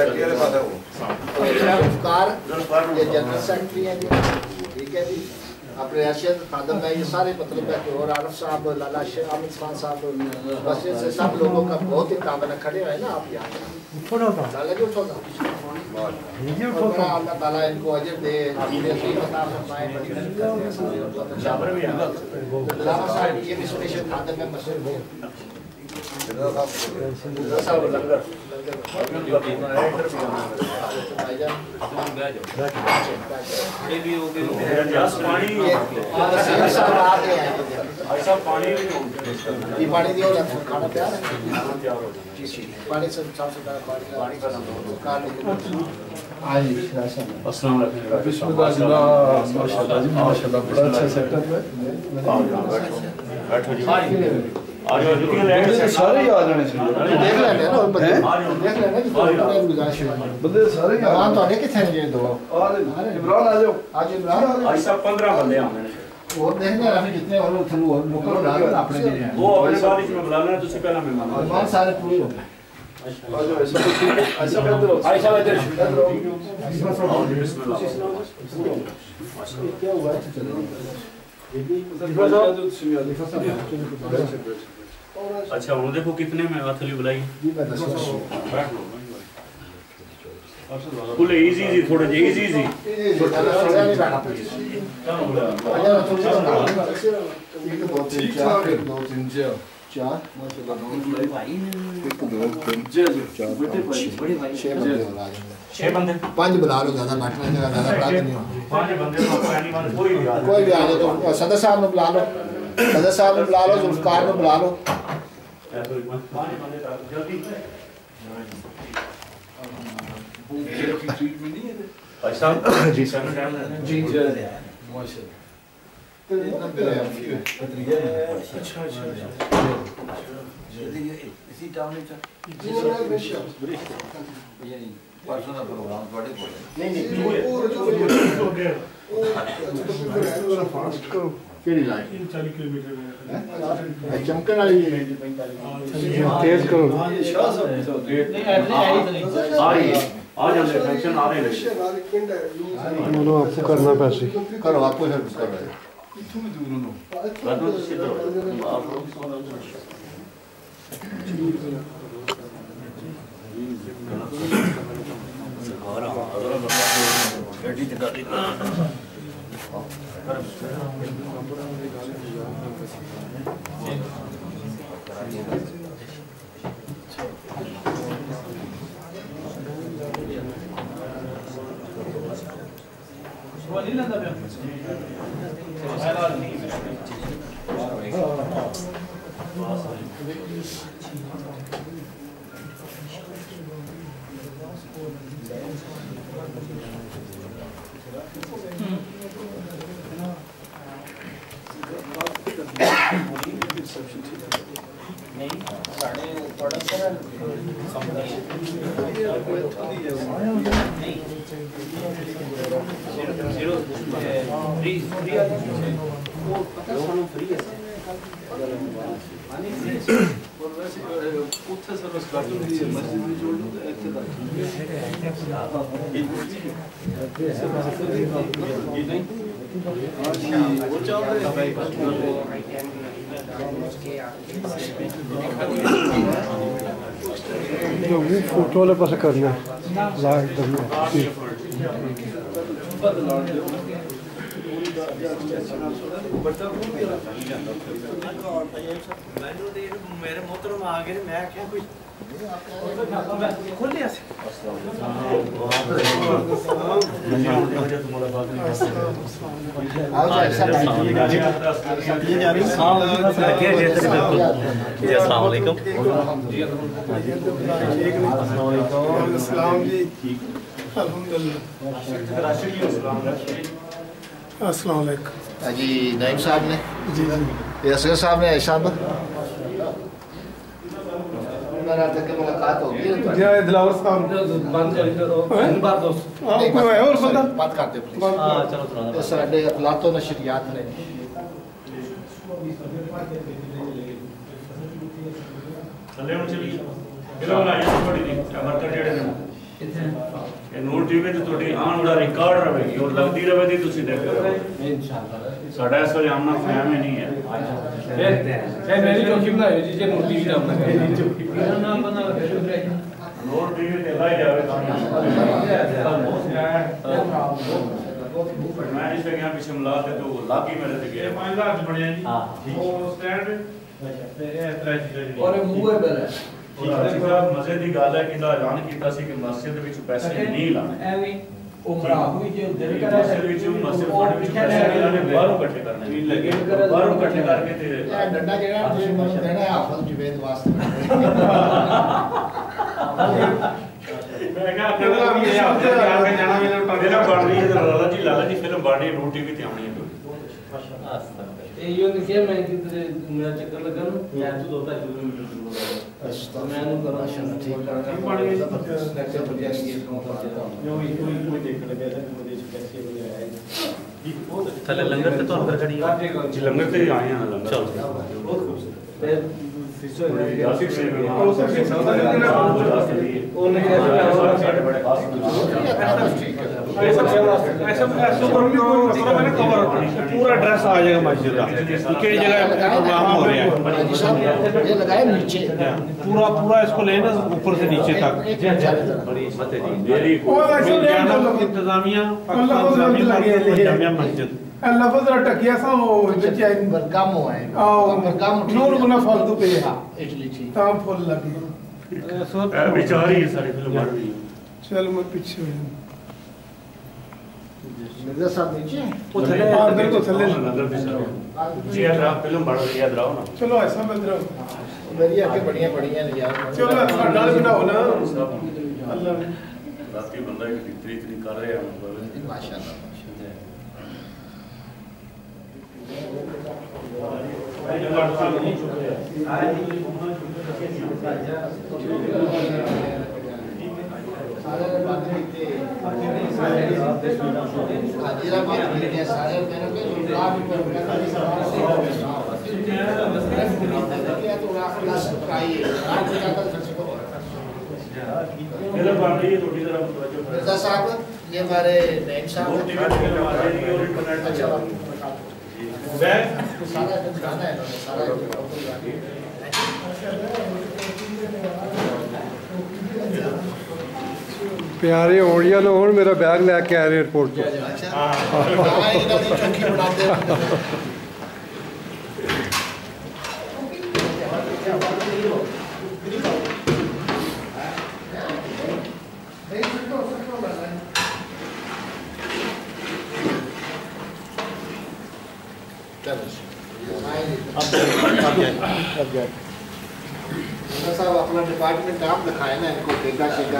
افکار یہ جنرل سیکرٹری ہیں جی. ٹھیک ہے جی. अपने अरशद खादम में ये सारे मतलब है कि और आरफ साहब लाला शेख आमिर खान साहब मस्जिद से सब लोगों का बहुत ही काम है खड़े हैं ना आप यहाँ थोड़ा सा लाला जी उठो ना ये उठो और अल्लाह ताला इनको अजर दे अपने सही बता फरमाए चावर भी लाला साहब ये भी स्पेशल खादम में मस्जिद है साहब लंगर ये पानी दियो ना खाना तैयार है पानी से साफ सुथरा पानी अस्सलाम वालेकुम बिस्मिल्लाह माशाल्लाह जी माशाल्लाह बड़ा अच्छा सेटअप है बैठो जी आ जाओ जुटियां ले सारे ही आ जाने चाहिए देख लेने ना बंदे देख लेने कि थोड़ी गुजारिश है बंदे सारे ही हाँ तो आने कितने ये दो आ इमरान आ जाओ आज इमरान आज सब पंद्रह बंदे आने वो देखने रहे कितने और थ्रू और मुकरो डाल अपने लिए वो अपने साथ ही में बुलाना है तुझसे पहला मेहमान मेहमान सारे पूरे हो गए आ जाओ ऐसा तो ठीक है ऐसा कर दो आयशा इधर बिस्मिल्लाह क्या हुआ है चलो अच्छा वो देखो कितने में अथली बुलाई फुल इजी इजी थोड़े जी इजी इजी दो तीन चार दो तीन चार चार छह बंदे पांच बुला लो ज्यादा बैठने जगह ज्यादा बात नहीं हो पांच बंदे तो पहली बार कोई भी आ कोई भी आ जाए तो सदर साहब ने बुला लो सदर साहब ने बुला लो जुल्फकार ने बुला लो पांच बंदे जल्दी अच्छा जी सर जी जी माशाल्लाह अच्छा अच्छा इसी टाउन में परसों का प्रोग्राम थोड़े को नहीं नहीं फास्ट करो केड़ी लाइन चालीस किलोमीटर है चमकन वाली तेज करो आ रही है आ जाते फंक्शन आ रहे हैं दोनों आपको करना पैसे करो आपको सर्विस कर रहे बातों से सीधा आप लोग जो वो फोटो वाले पास करना लाइक करना मेरे मोहतरम आ गए मैं क्या कुछ खोल लिया आओ जाए सब अस्सलाम वालेकुम अस्सलाम जी अल्हम्दुलिल्लाह अस्सलाम वालेकुम जी नाइम साहब ने जी ये असगर साहब ने साहब मेरा तक मुलाकात हो गई जी दिलावर साहब बंद कर दो बात दोस्त आप कोई है और बंदा बात करते प्लीज हां चलो चलो ये साडे अखलातो नशरियात ने चले हम चलिए किलो ना ये थोड़ी दी वर्कर जेड़े ने ये नोट जीवे तो थोड़ी आन बड़ा रिकॉर्ड रहेगी और लगदी रहेगी ਤੁਸੀਂ देख रहे हो इंशाल्लाह साढ़ा इस वाले आमना फैम ही नहीं है ए मेरी चौकी बनाई जी जे मूर्ति भी नाम लगा चौकी नाम बना नोट टीवी ते लाई जावे मैं इस पे गया पीछे मिला ते तो लागी मेरे ते गया पांच लाख बने जी हां वो स्टैंड ते ए त्रै चीज़ और मुंह है बेला मजे की गल है कि ऐलान किया कि मस्जिद विच पैसे नहीं लाने ਐਵੇਂ ਉਹ ਖਰਾਬ ਵੀ ਜੇ ਦਿਲ ਕਰੇ मस्जिद विच मस्जिद फंड विच पैसे नहीं लाने बाहरों इकट्ठे करने भी लगे बाहरों इकट्ठे करके ते ਇਹ ਡੰਡਾ ਜਿਹੜਾ ਜੇ ਮੈਨੂੰ ਦੇਣਾ ਹੈ ਹਾਫਲ ਜਵੇਦ ਵਾਸਤੇ मैं क्या करना भी है आपके आगे जाना भी ना मेरा बन रही है लाला जी लाला जी फिल्म बन रही है रोटी भी ते आनी है ਇਹ ਯੋ ਨੇ ਕਿਹਾ ਮੈਂ ਕਿਤੇ ਮੇਰਾ ਚੱਕਰ ਲੱਗਾ ਨਾ ਮੈਂ ਤੋਂ ਦੋ ਢਾਈ ਕਿਲੋਮੀਟਰ ਦੂਰ ਹੈ ਮੈਂ ਇਹਨੂੰ ਕਰਾਂ ਸ਼ਾਨ ਠੀਕ ਕਰਾਂ ਬਣ ਗਈ ਲੈਕਚਰ ਪ੍ਰੋਜੈਕਟ ਇਹ ਜੋ ਵੀ ਕੋਈ ਕੋਈ ਦੇਖ ਲਗੇ ਤਾਂ ਉਹਦੇ ਚ ਪੈਸੇ ਵਗੈਰਾ ਹੈ ਥੱਲੇ ਲੰਗਰ ਤੇ ਤੁਹਾਨੂੰ ਫਿਰ ਖੜੀ जी लंगर ते आए हैं लंगर ਚਲੋ ਬਹੁਤ ਖੁਸ਼ ਤੇ ਫਿਸੋ यासिक से भी ਉਹ ਸਭ ਸੌਦਾ ਉਹਨੇ ਕਿਹਾ साढ़े बड़े खास ऐसा ऐसा ऐसा पर भी कोई मतलब मैंने कवर पूरा एड्रेस आ जाएगा मस्जिद का कि जगह प्रोग्राम हो रहा है ये लगाए नीचे पूरा पूरा इसको लेना ऊपर से नीचे तक ਬੜੀ ਹਿੰਮਤ है जी मेरी इंतजामिया पाकिस्तान इस्लामी जामिया मस्जिद ਲਫ਼ਜ਼ ਦਾ ਟਕਿਆ ਸਾ ਉਹ ਵਿੱਚ ਆਈ बरगामो है ਆਹ बरगामो ਨੂਰ ਗੁਨਾ ਫਾਲਤੂ ਪਏ इटली थी ਤਾਂ ਫੁੱਲ ਲੱਗੀ बेचारी है सारी फिल्म बन रही है ਚਲ ਮੈਂ ਪਿੱਛੇ ਹੋ ਜਾਵਾਂ मिर्जा साहब नीचे ਉਹ ਥੱਲੇ ਆ ਬਿਲਕੁਲ ਥੱਲੇ लंगर भी सर जी यार आप फिल्म बन रही है इधर आओ ना ਚਲੋ ਐਸਾ ਬੰਦਰਾ मेरी आगे बढ़िया बढ़िया ने यार ਚਲੋ ਐਸਾ ਨਾਲ ਬਿਠਾਓ ਨਾ ਅੱਲਾ राती बंदा इतनी इतनी कर रहे हैं माशाल्लाह सारे बात लिखते हाजिरा बात लिखते सारे मैंने के लाभ पर क्या तो क्लास कराई आठ बजे तक खर्च को फिल्म बन रही है थोड़ी जरा तवज्जो करें मिर्जा साहब ये हमारे नैन साहब और टीवी पे लगा देंगे और इंटरनेट पे चला बैग सारा गाना है इन्होंने सारा ਪਿਆਰੇ ਹੋਣੀਆਂ ਨਾ ਹੁਣ ਮੇਰਾ ਬੈਗ ਲੈ ਕੇ ਆਏ 에어ਪੋਰਟ ਤੋਂ अच्छा हां इधर की चौकी बनाते हैं साहब अपना डिपार्टमेंट आप दिखाए ना इनको देखा शेखा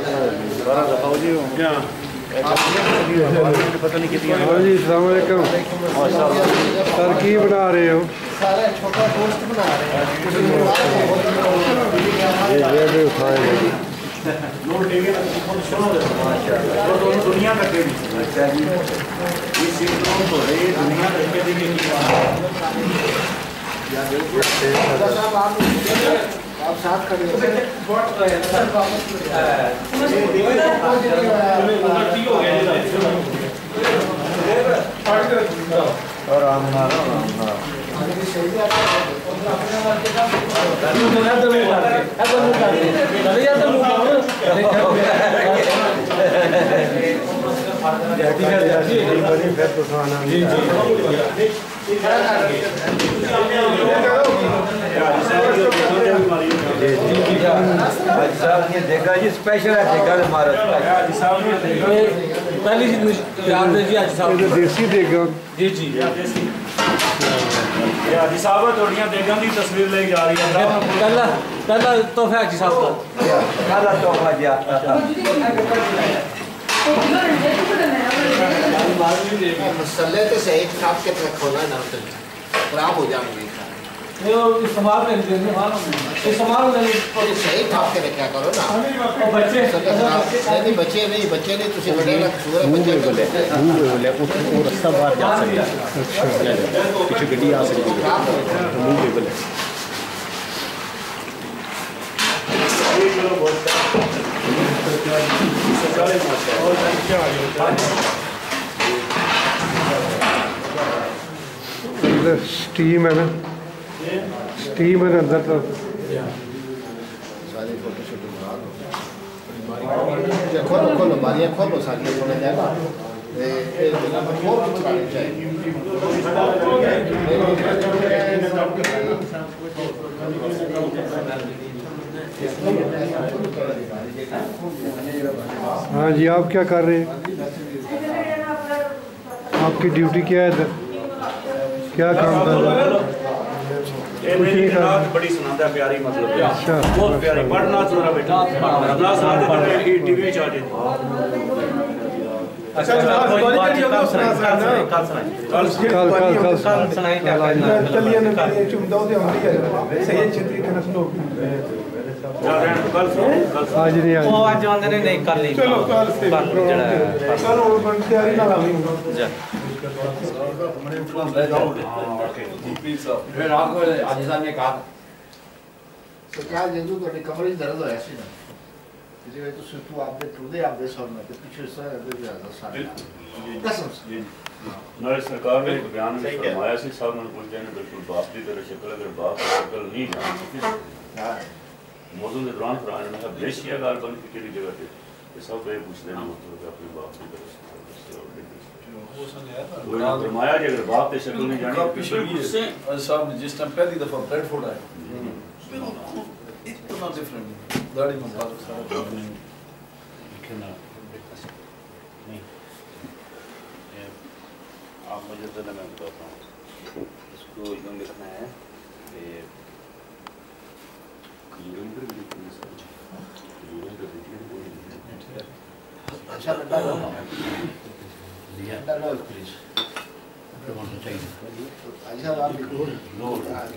पता नहीं कितनी हाँ जी अस्सलाम वालेकुम सर की बना रहे हो सारा छोटा दोस्त बना रहे हैं ये भी उठाए दुनिया तक ये सिर्फ हो रही है दुनिया साहब आप आप साथ खड़े देखा जी स्पेशल है देखा हमारा पहली याद है जी आज साहब देसी देगा जी जी हाजी साहब थोड़ियां देगां दी तस्वीर ले जा रही है पहला पहला तोहफा हाजी साहब का पहला तोहफा जी मसले तो सही छाप के रखो ना ना खराब हो जाएंगे ये इस्तेमाल में इस्तेमाल में सही छाप के रखा करो ना और बच्चे नहीं बच्चे नहीं बच्चे नहीं तुझे बढ़ेगा सूरज बच्चे बोले मुंह में बोले वो रास्ता बाहर जा सकता है पीछे गड्डी आ सकती है मुंह में बोले स्टीम है ना, स्टीम है ना अंदर तो सारी फोटो शूटिंग बना दो, खोलो खोलो बारियाँ खोलो सारी खोले जाएगा, ये ये जगह पर बहुत कुछ आने चाहिए। हाँ जी, आप क्या कर रहे हैं? आपकी ड्यूटी क्या है इधर? क्या काम कर रहे हैं? कुछ नहीं कर रहे। बड़ी सुनाता है प्यारी, मतलब अच्छा, बहुत प्यारी, पढ़ना सुना बेटा, पढ़ना सुनाते थे टीवी चार्ज। अच्छा कल कल कल चलिए ना चुमदा दे होंदी है सही छेत्री के नस्लो कल आज नहीं आज वो आज आंदे ने नहीं कर ली चलो कल से कल और बन तैयारी ना लावी जा फिर आपको आज साहब ने कहा सरकार जदू तो कमरे दर्द होया सी ना जिसे तो सिर्फ आप दे टुडे आप दे सब में पीछे से दे ज्यादा सारे कसम से नई सरकार ने एक बयान में फरमाया सी साहब ने पूछे ने बिल्कुल बाप की तरह शक्ल, अगर बाप की शक्ल नहीं जानती हां मौजूद के दौरान फरमाया ने बेशिया गाल बन की केड़ी जगह पे ये सब ये पूछते हैं मतलब अपने बाप की तरह वो फरमाया कि अगर बाप की शक्ल नहीं जानी पिछले साहब ने जिस टाइम पहली दफा ब्रेडफोर्ड आए बिल्कुल इतना डिफरेंट दाढ़ी में बात सारा लिखना नहीं आप मुझे तो मैं बताता हूँ इसको यूँ लिखना है कि अच्छा बेटा बेटा लो प्लीज अच्छा आप लिखो नो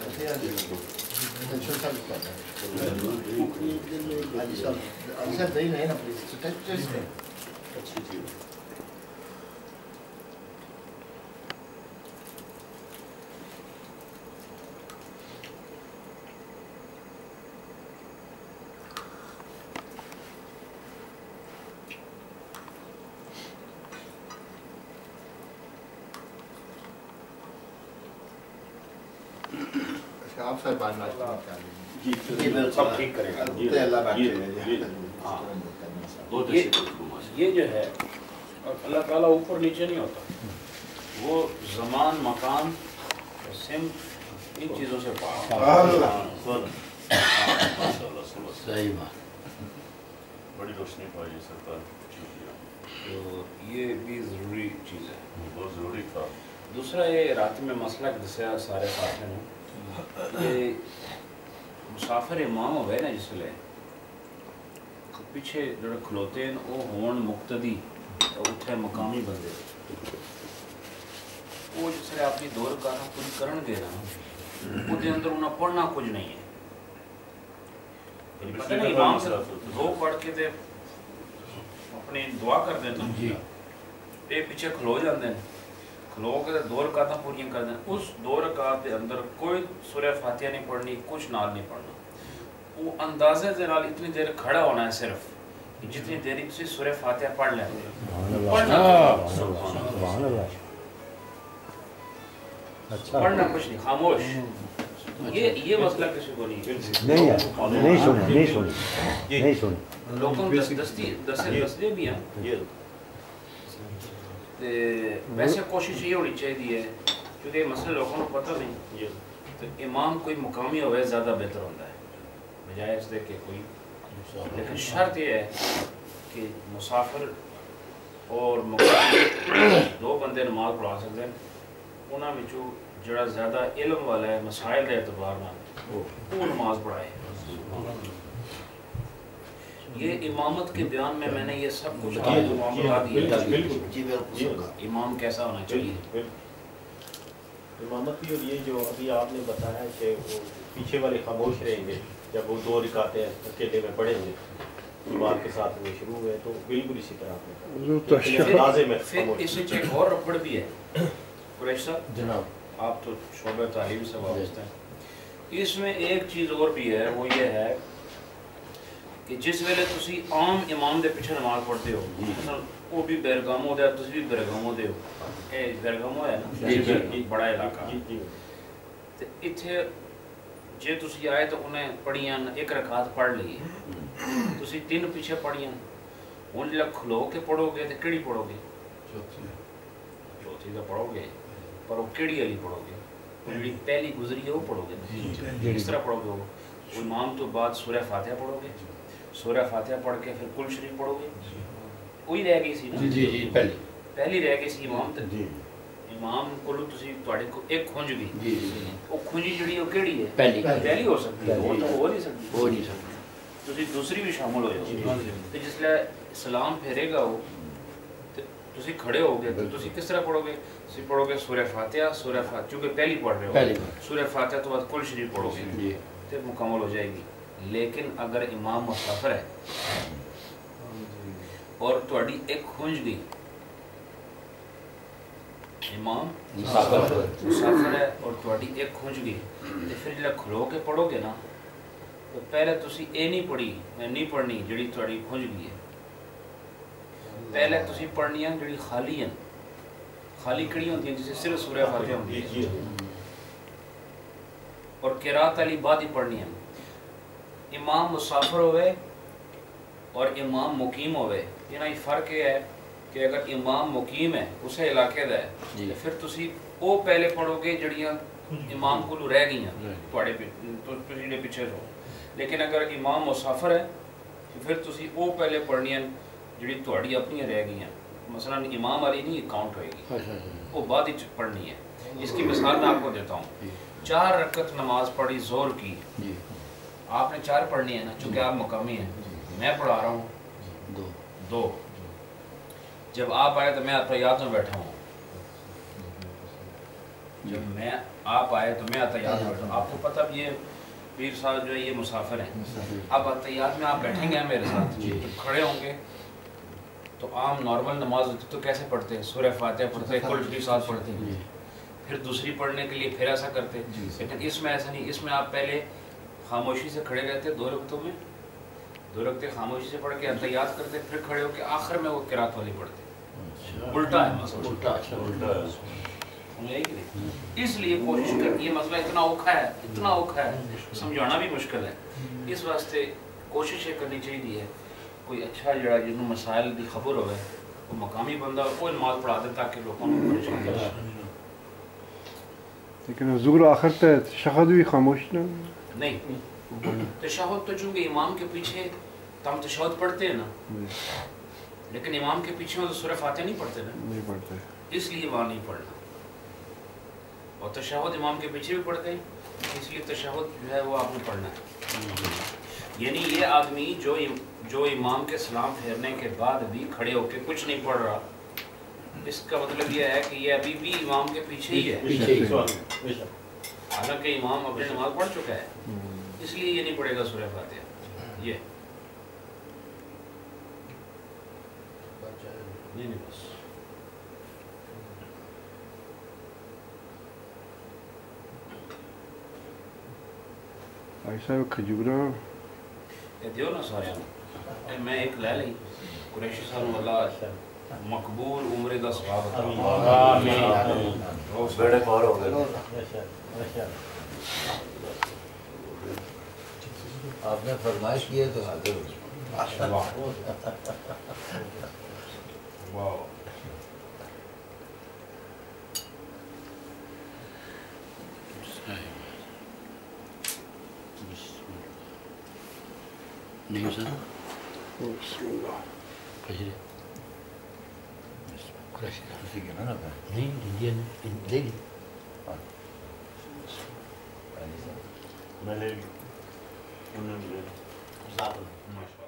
टेंशन सा लिखो अच्छा अच्छा दही नहीं ना प्लीज टच टच अच्छी चीज आप सर बात नाश्ता जी सब ठीक करेगा ये अल्लाह बात ये ये जो है अल्लाह ताला ऊपर नीचे नहीं होता, वो ज़मान मकान सिम इन चीज़ों से सही बात, बड़ी रोशनी पाई है सरकार, तो ये भी ज़रूरी चीज़ है, बहुत ज़रूरी था। दूसरा ये रात में मसला दसिया सारे साथ ने ये मुसाफिर इमाम हो गए ना जिसले पीछे जो खलोते हैं वो होन मुक्तदी उठे मकामी बंदे वो जिसले अपनी दौर का पूरी करन दे ना उसके अंदर उन्हें पढ़ना कुछ नहीं है, पता नहीं इमाम से दो पढ़ के ते अपनी दुआ कर देते हैं ते पीछे खलो जाते हैं, खलो के दो रकात पूरी कर दें, उस दो रकात के अंदर कोई सूरह फातिहा नहीं पढ़नी, कुछ नाल नहीं पढ़ना, वो अंदाजे के नाल इतनी देर खड़ा होना है सिर्फ जितनी देरी से सूरह फातिहा पढ़ लें, पढ़ना कुछ नहीं, खामोश। ये ये मसला किसी को नहीं नहीं है, नहीं सुने नहीं सुने नहीं सुने लोगों को दस्ती दसे दसदे भी हैं ते वैसे कोशिश ये होनी चाहिए है क्योंकि मसले लोगों को पता नहीं तो इमाम कोई मुकामी होवे ज़्यादा बेहतर होता है बजाय इसके कि कोई, लेकिन शर्त ये है कि मुसाफिर और मुकामी दो बंदे नमाज पढ़ा सकते हैं, उन्होंने विचों जड़ा ज़्यादा इल्म वाला है मसाइल के एतबार में वो नमाज पढ़ाए। ये इमामत के बयान में मैंने ये सब कुछ बता दिया, इमाम कैसा होना चाहिए इमामत की, और ये जो अभी आपने बताया कि वो पीछे वाले खामोश रहेंगे जब वो दो रिकातें अकेले में पढ़ेंगे इमाम के साथ में शुरू हुए, तो बिल्कुल इसी तरह आपने फिर इससे एक और रपड़ भी है कुरैश साहब जनाब, आप तो शोबे तालीम से वाबस्ता हैं, इसमें एक चीज़ और भी है, वो ये है کہ جس ویلے تسی عام امام دے پیچھے نماز پڑھتے ہو مثلا وہ بھی بیرگامو دے تسی بھی بیرگامو دے ہو اے بیرگامو ہے نا بڑا علاقہ تے ایتھے جے تسی آئے تو انہیں پڑھیاں ایک رکعت پڑھ لی تسی تین پیچھے پڑھیاں ہن جڑا کھلو کے پڑھو گے تے کیڑی پڑھو گے چوتھی تو پڑھو گے پر وہ کیڑی والی پڑھو گے جڑی پہلی گزری ہے وہ پڑھو گے کس طرح پڑھو گے وہ امام تو بعد سورہ فاتحہ پڑھو گے سورہ فاتحہ پڑھ کے پھر کل شریف پڑھو گے وہی رہ گئی سی نا جی جی پہلی پہلی رہ گئی سی امام تے امام کولو تسی تواڈے کو ایک کھنج گئی جی وہ کھنجی جڑی وہ کیڑی ہے پہلی پہلی ہو سکتی ہے وہ تو ہو نہیں سکتی ہو نہیں سکتی تسی دوسری بھی شامل ہو جاؤ تے جس لے سلام پھیرے گا وہ تسی کھڑے ہو گے تو تسی کس طرح پڑھو گے تسی پڑھو گے سورہ فاتحہ سورہ فاتحہ چونکہ پہلی پڑھ رہے ہو سورہ فاتحہ تو بعد کل شریف پڑھو گے تے مکمل ہو جائے گی لیکن اگر امام مسافر ہے اور تواڈی ایک کھنج گئی امام مسافر ہے اور تواڈی ایک کھنج گئی تے پھر جڑا کھلو کے پڑھو گے نا تو پہلے تسی اے نہیں پڑھی نہیں پڑھنی جڑی تواڈی کھنج گئی ہے پہلے تسی پڑھنی ہیں جڑی خالی ہیں خالی کڑی ہوتی ہیں جسے صرف سورہ فاتحہ ہوتی ہے اور قرات علی بعد ہی پڑھنی ہے امام مسافر ہوئے اور امام مقیم ہوئے یہ نا فرق یہ ہے کہ اگر امام مقیم ہے اسے علاقے دا ہے پھر تسی او پہلے پڑھو گے جڑیاں امام کو رہ گئی ہیں تواڈے تسی پیچھے ہو لیکن اگر امام مسافر ہے پھر تسی او پہلے پڑھنی ہیں جڑی تواڈی اپنی رہ گئی ہیں مثلا امام علی نہیں کاؤنٹ ہوئے گی وہ بعد ہی پڑھنی ہے اس کی مثال میں آپ کو دیتا ہوں چار رکعت نماز پڑھی زور کی آپ نے چار پڑھنی ہے نا چونکہ آپ مقامی ہیں میں پڑھا رہا ہوں دو دو جب آپ آئے تو میں اتحیات میں بیٹھا ہوں جب میں آپ آئے تو میں اتحیات میں بیٹھا ہوں آپ کو پتہ بھی یہ پیر صاحب جو ہے یہ مسافر ہیں اب اتحیات میں آپ بیٹھیں گے میرے ساتھ کھڑے ہوں گے تو عام نارمل نماز ہوتی تو کیسے پڑھتے ہیں سورہ فاتحہ پڑھتے ہیں کل شریف ساتھ پڑھتے ہیں پھر دوسری پڑھنے کے لیے پھر ایسا کرتے ہیں لیکن اس میں ایسا نہیں اس میں آپ پہلے خاموشی سے کھڑے رہتے دو رکعتوں میں دو رکعتیں خاموشی سے پڑھ کے اتحیات کرتے پھر کھڑے ہو کے آخر میں وہ قرات والی پڑھتے الٹا ہے مسئلہ الٹا الٹا اس لیے کوشش کر یہ مسئلہ اتنا اوکھا ہے اتنا اوکھا ہے سمجھانا بھی مشکل ہے اس واسطے کوشش یہ کرنی چاہیے کوئی اچھا جڑا جنہوں مسائل دی خبر ہوئے وہ مقامی بندہ کوئی نماز پڑھا دے تاکہ لوگوں کو پریشان کرے لیکن حضور آخر تک تشہد بھی خاموش نہ نہیں تشہد تو چونکہ امام کے پیچھے تم تشہد پڑھتے ہیں نا لیکن امام کے پیچھے تو سورہ فاتحہ نہیں پڑھتے نا نہیں پڑھتے اس لیے وہاں نہیں پڑھنا اور تشہد امام کے پیچھے بھی پڑھتے ہیں اس لیے تشہد جو ہے وہ آپ نے پڑھنا ہے یعنی یہ آدمی جو جو امام کے سلام پھیرنے کے بعد بھی کھڑے ہو کے کچھ نہیں پڑھ رہا اس کا مطلب یہ ہے کہ یہ ابھی بھی امام کے پیچھے ہی ہے حالانکہ امام اپنی نماز پڑھ چکا ہے اس لیے یہ نہیں پڑھے گا سورہ فاتحہ یہ نہیں نہیں بس ایسا کھجورا دیو نا سارے میں ایک لے لئی قریشی صاحب اللہ مقبول عمرے دا ثواب عطا آمین بیڑے پار ہو گئے آپ نے فرمائش کی ہے تو حاضر ہو واو نہیں سر بسم اللہ کجرے نہیں انڈین لے لی میں لے لی انہوں نے لے لی